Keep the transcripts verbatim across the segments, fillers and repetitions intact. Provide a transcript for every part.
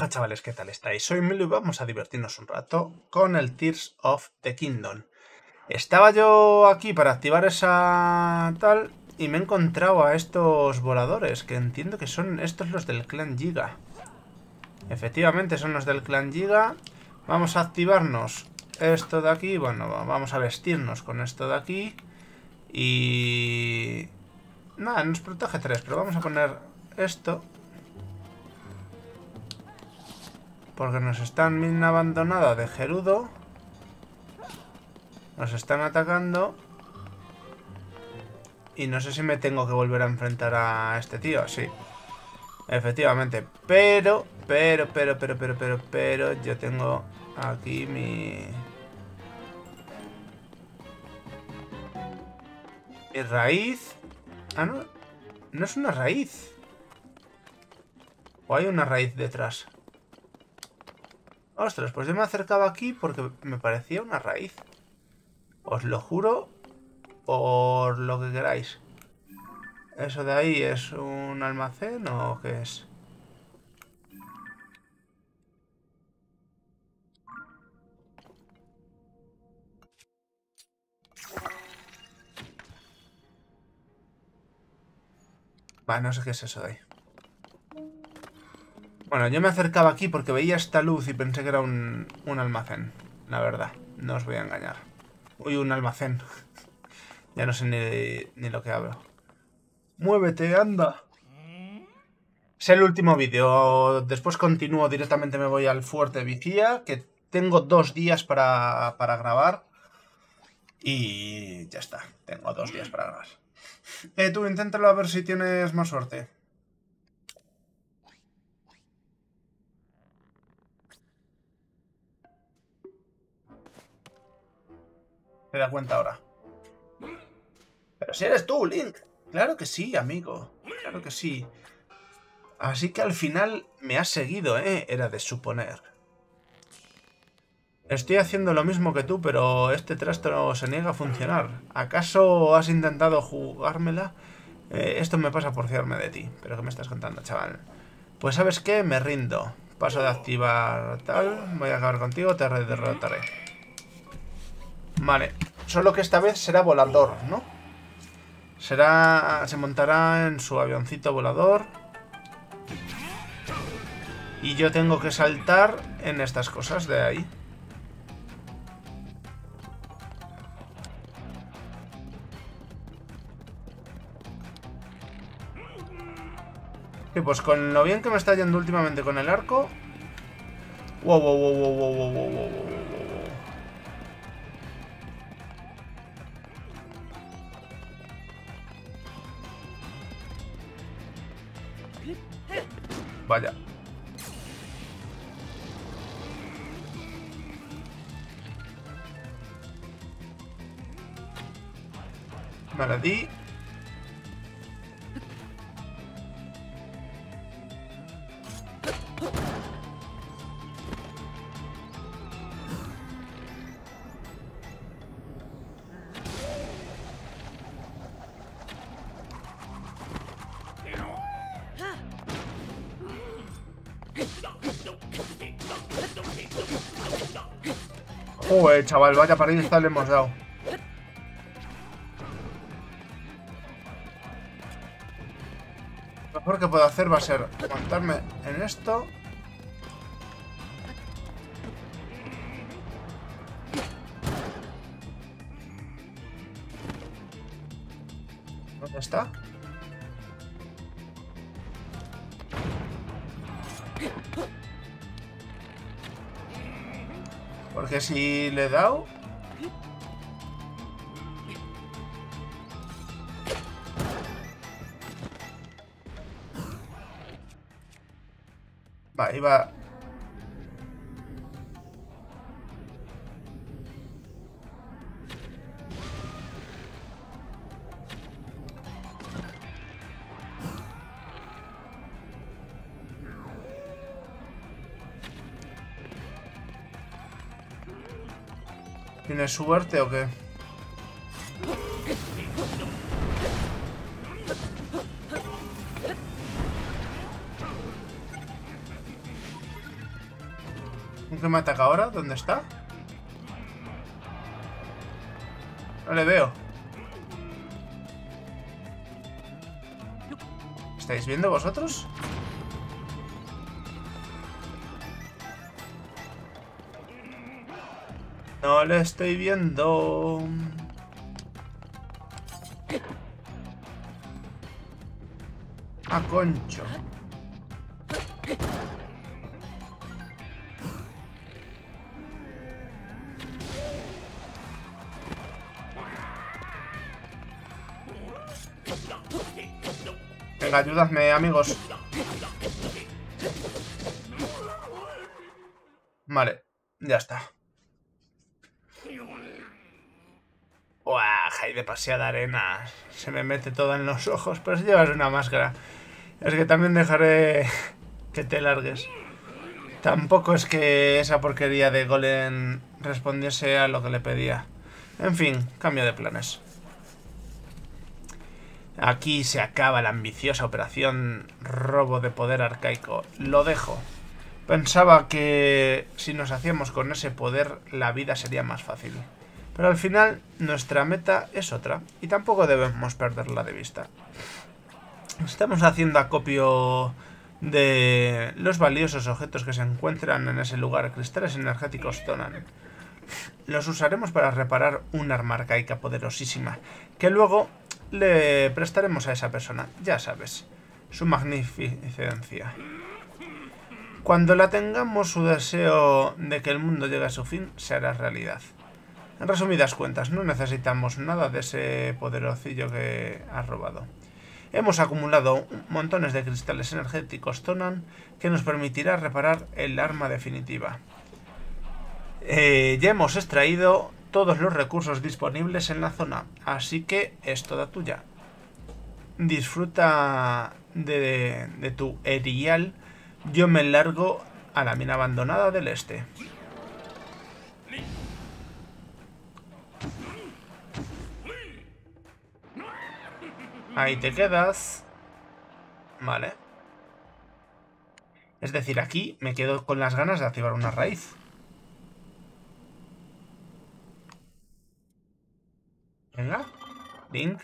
Hola chavales, ¿qué tal estáis? Soy Milo y vamos a divertirnos un rato con el Tears of the Kingdom. Estaba yo aquí para activar esa tal y me he encontrado a estos voladores, que entiendo que son estos los del clan Giga. Efectivamente son los del clan Giga. Vamos a activarnos esto de aquí, bueno, vamos a vestirnos con esto de aquí. Y... nada, nos protege tres, pero vamos a poner esto. Porque nos están mina abandonada de Gerudo. Nos están atacando. Y no sé si me tengo que volver a enfrentar a este tío. Sí. Efectivamente. Pero, pero, pero, pero, pero, pero, pero, yo tengo aquí mi... Mi raíz. Ah, no. No es una raíz. O hay una raíz detrás. Ostras, pues yo me acercaba aquí porque me parecía una raíz. Os lo juro por lo que queráis. ¿Eso de ahí es un almacén o qué es? Va, no sé qué es eso de ahí. Bueno, yo me acercaba aquí porque veía esta luz y pensé que era un, un almacén. La verdad, no os voy a engañar. Uy, un almacén. Ya no sé ni, ni lo que hablo. ¡Muévete, anda! Es el último vídeo. Después continúo directamente, me voy al fuerte vigía, que tengo dos días para, para grabar. Y ya está, tengo dos días para grabar. Eh, tú, inténtalo a ver si tienes más suerte. Te da cuenta ahora. Pero si eres tú, Link. Claro que sí, amigo. Claro que sí. Así que al final me has seguido, ¿eh? Era de suponer. Estoy haciendo lo mismo que tú, pero este trasto se niega a funcionar. ¿Acaso has intentado jugármela? Eh, esto me pasa por fiarme de ti. ¿Pero qué me estás contando, chaval? Pues ¿sabes qué? Me rindo. Paso de activar tal. Voy a acabar contigo, te derrotaré. Vale. Solo que esta vez será volador, ¿no? Será... se montará en su avioncito volador. Y yo tengo que saltar en estas cosas de ahí. Y pues con lo bien que me está yendo últimamente con el arco. Wow, wow, wow, wow, wow, wow, wow, wow, wow. Vaya. Me la di. Joder, chaval, vaya paliza le hemos dado. Lo mejor que puedo hacer va a ser aguantarme en esto. ¿Dónde está? Porque si le he dado... Va, iba... ¿Tienes suerte o qué? ¿Con qué me ataca ahora? ¿Dónde está? No le veo. ¿Estáis viendo vosotros? No le estoy viendo. Ah, concho. Venga, ayúdame, amigos. Vale, ya está. Uah, hay demasiada arena. Se me mete toda en los ojos, pero si llevas una máscara. Es que también dejaré que te largues. Tampoco es que esa porquería de golem respondiese a lo que le pedía. En fin, cambio de planes. Aquí se acaba la ambiciosa operación robo de poder arcaico. Lo dejo. Pensaba que si nos hacíamos con ese poder, la vida sería más fácil. Pero al final, nuestra meta es otra. Y tampoco debemos perderla de vista. Estamos haciendo acopio de los valiosos objetos que se encuentran en ese lugar. Cristales energéticos Tonan. Los usaremos para reparar un arma arcaica poderosísima, que luego le prestaremos a esa persona, ya sabes, su magnificencia. Cuando la tengamos, su deseo de que el mundo llegue a su fin se hará realidad. En resumidas cuentas, no necesitamos nada de ese poderocillo que has robado. Hemos acumulado montones de cristales energéticos Tonan que nos permitirá reparar el arma definitiva. Eh, ya hemos extraído todos los recursos disponibles en la zona, así que es toda tuya. Disfruta de, de tu erial. Yo me largo a la mina abandonada del este. Ahí te quedas. Vale. Es decir, aquí me quedo con las ganas de activar una raíz. Venga, Link.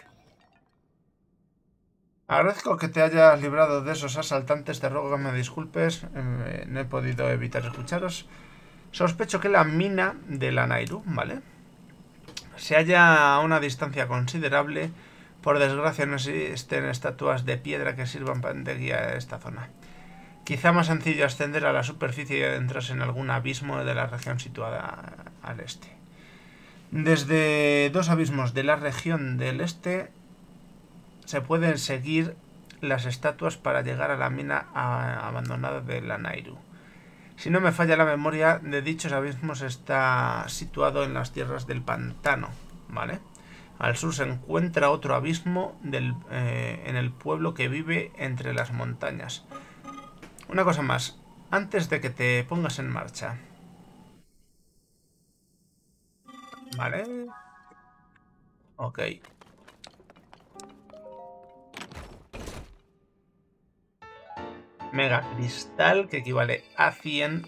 Agradezco que te hayas librado de esos asaltantes. Te ruego que me disculpes. Eh, no he podido evitar escucharos. Sospecho que la mina de la Nayru, ¿vale? Se halla a una distancia considerable. Por desgracia no existen estatuas de piedra que sirvan de guía a esta zona. Quizá más sencillo ascender a la superficie y adentrarse en algún abismo de la región situada al este. Desde dos abismos de la región del este se pueden seguir las estatuas para llegar a la mina abandonada de la Nayru. Si no me falla la memoria, de dichos abismos está situado en las tierras del pantano, ¿vale? Al sur se encuentra otro abismo del, eh, en el pueblo que vive entre las montañas. Una cosa más, antes de que te pongas en marcha. Vale. Ok. Mega cristal, que equivale a cien.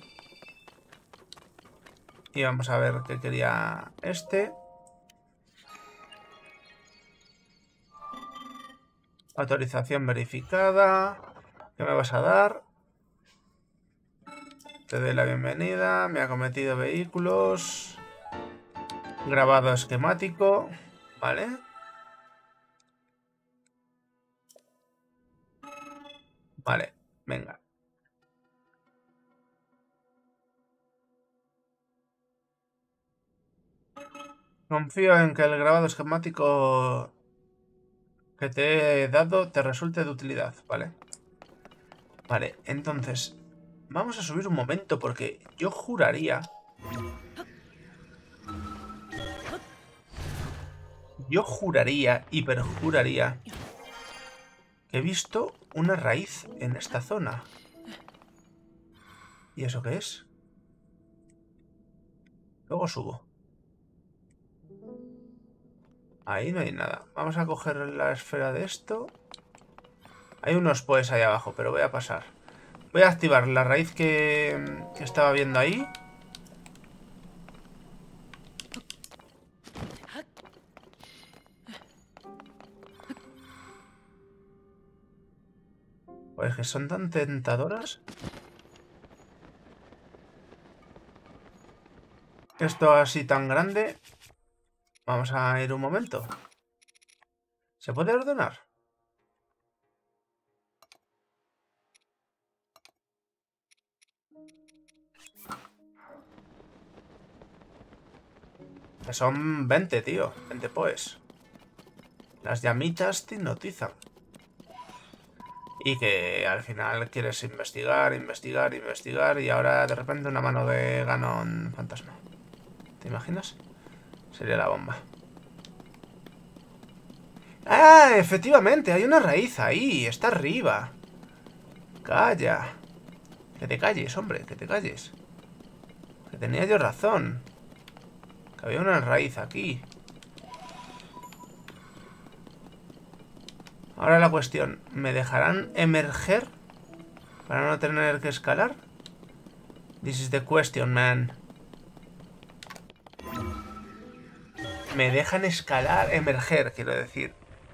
Y vamos a ver qué quería este. Autorización verificada. ¿Qué me vas a dar? Te doy la bienvenida. Me ha cometido vehículos. Grabado esquemático. Vale. Vale. Venga. Confío en que el grabado esquemático que te he dado te resulte de utilidad, ¿vale? Vale, entonces vamos a subir un momento porque yo juraría... Yo juraría y perjuraría que he visto una raíz en esta zona. ¿Y eso qué es? Luego subo. Ahí no hay nada. Vamos a coger la esfera de esto. Hay unos pues ahí abajo, pero voy a pasar. Voy a activar la raíz que, que estaba viendo ahí. Pues que son tan tentadoras. Esto así tan grande. Vamos a ir un momento. ¿Se puede ordenar? Que son veinte, tío. veinte pues. Las llamitas te hipnotizan. Y que al final quieres investigar, investigar, investigar. Y ahora de repente una mano de Ganon fantasma. ¿Te imaginas? Sería la bomba. ¡Ah! Efectivamente, hay una raíz ahí. Está arriba. Calla. Que te calles, hombre, que te calles. Que tenía yo razón. Que había una raíz aquí. Ahora la cuestión, ¿me dejarán emerger para no tener que escalar? This is the question, man. Me dejan escalar, emerger, quiero decir.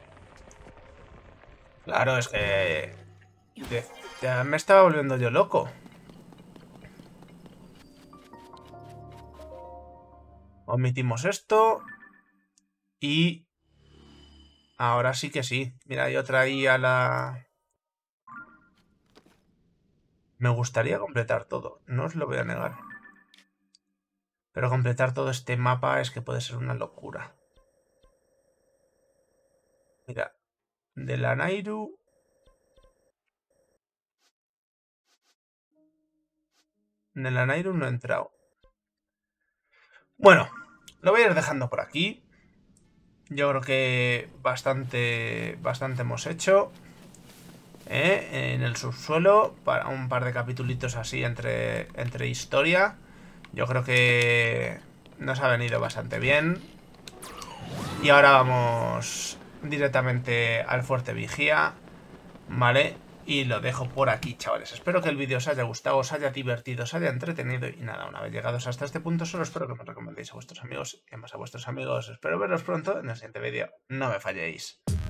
Claro, es que... Ya me estaba volviendo yo loco. Omitimos esto. Y... ahora sí que sí. Mira, yo traía la... Me gustaría completar todo, no os lo voy a negar. Pero completar todo este mapa es que puede ser una locura. Mira, de la Nayru... De la Nayru no he entrado. Bueno, lo voy a ir dejando por aquí. Yo creo que bastante, bastante hemos hecho. ¿Eh? En el subsuelo, para un par de capitulitos así entre, entre historia. Yo creo que nos ha venido bastante bien. Y ahora vamos directamente al Fuerte Vigía, ¿vale? Y lo dejo por aquí, chavales. Espero que el vídeo os haya gustado, os haya divertido, os haya entretenido. Y nada, una vez llegados hasta este punto, solo espero que me recomendéis a vuestros amigos y más a vuestros amigos. Espero veros pronto en el siguiente vídeo. No me falléis.